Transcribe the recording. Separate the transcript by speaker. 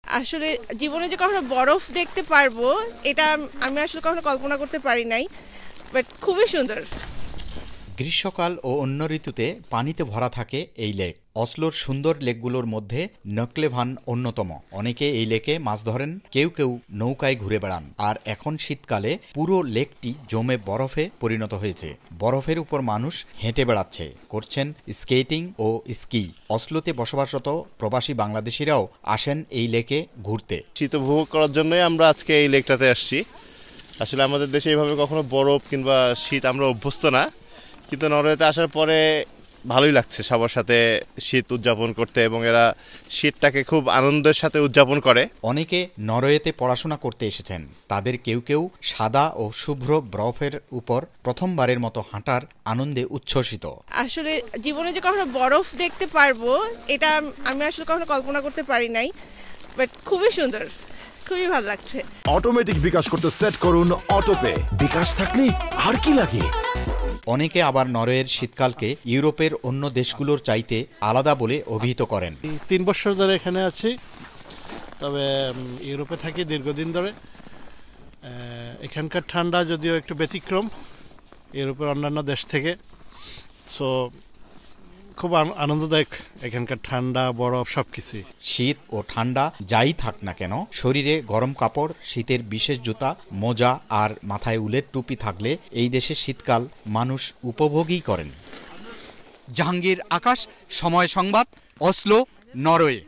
Speaker 1: আসলে জীবনে যে কখনো বরফ দেখতে পারবো এটা আমি আসলে কখনো কল্পনা করতে পারি নাই, বাট খুবই সুন্দর।
Speaker 2: গ্রীষ্মকাল ও অন্য ঋতুতে পানিতে ভরা থাকে এই লেক। অসলোর সুন্দর লেকগুলোর মধ্যে নকলেভান অন্যতম। অনেকে এই লেকে মাছ ধরেন, কেউ কেউ নৌকায় ঘুরে বেড়ান। আর এখন শীতকালে পুরো লেকটি জমে বরফে পরিণত হয়েছে। বরফের উপর মানুষ হেঁটে বেড়াচ্ছে, করছেন স্কেটিং ও স্কি। অসলোতে বসবাসরত প্রবাসী বাংলাদেশিরাও আসেন এই লেকে ঘুরতে।
Speaker 3: শীত উপভোগ করার জন্যই আমরা আজকে এই লেকটাতে আসছি। আসলে আমাদের দেশে এইভাবে কখনো বরফ কিংবা শীত আমরা অভ্যস্ত না, কিন্তু নরওয়েতে আসার পরে ভালোই লাগছে সবার সাথে শীত উদযাপন করতে, এবং এরা শীতটাকে খুব আনন্দের সাথে উদযাপন করে।
Speaker 2: অনেকে নরওয়েতে পড়াশোনা করতে এসেছেন। তাদের কেউ কেউ সাদা ও শুভ্র বরফের উপর প্রথমবারের মতো হাঁটার আনন্দে উচ্ছ্বসিত।
Speaker 1: আসলে জীবনে যে কখনো বরফ দেখতে পারবো এটা আমি আসলে কখনো কল্পনা করতে পারি নাই, বাট খুবই সুন্দর, খুবই ভালো লাগছে।
Speaker 4: অটোমেটিক বিকাশ করতে সেট করুন অটোপে। বিকাশ থাকলে আর কি লাগে।
Speaker 2: অনেকে আবার নরওয়ের শীতকালকে ইউরোপের অন্য দেশগুলোর চাইতে আলাদা বলে অভিহিত করেন।
Speaker 5: 3 বছর ধরে এখানে আছি, তবে ইউরোপে থাকি দীর্ঘদিন ধরে। এখানকার ঠান্ডা যদিও একটু ব্যতিক্রম ইউরোপের অন্যান্য দেশ থেকে, সো খুব আনন্দদায়ক এখানকার ঠান্ডা, বরফ সবকিছু।
Speaker 2: শীত ও ঠান্ডা যাই থাক না কেন, শরীরে গরম কাপড়, শীতের বিশেষ জুতা, মোজা আর মাথায় উলের টুপি থাকলে এই দেশে শীতকাল মানুষ উপভোগই করেন। জাহাঙ্গীর আকাশ, সময় সংবাদ, অসলো, নরওয়ে।